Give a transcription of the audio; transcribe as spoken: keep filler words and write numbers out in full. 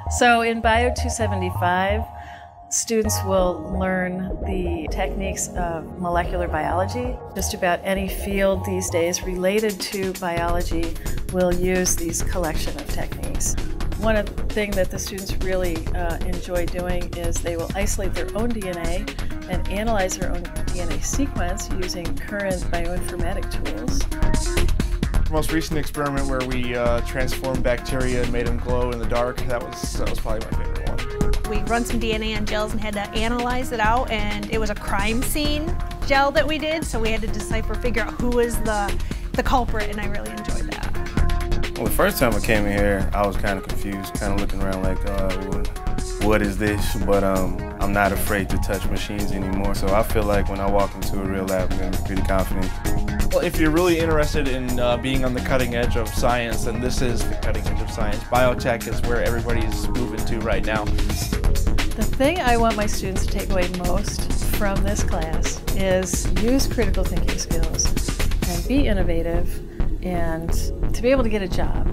So in Bio two seventy-five, students will learn the techniques of molecular biology. Just about any field these days related to biology will use these collection of techniques. One of the things that the students really uh, enjoy doing is they will isolate their own D N A and analyze their own D N A sequence using current bioinformatic tools. The most recent experiment where we uh, transformed bacteria and made them glow in the dark, that was, that was probably my favorite one. We run some D N A on gels and had to analyze it out, and it was a crime scene gel that we did, so we had to decipher, figure out who was the, the culprit, and I really enjoyed that. Well, the first time I came in here, I was kind of confused, kind of looking around like, uh, what, what is this? But um, I'm not afraid to touch machines anymore, so I feel like when I walk into a real lab, I'm going to be pretty confident. Well, if you're really interested in uh, being on the cutting edge of science, then this is the cutting edge of science. Biotech is where everybody's moving to right now. The thing I want my students to take away most from this class is use critical thinking skills and be innovative and to be able to get a job.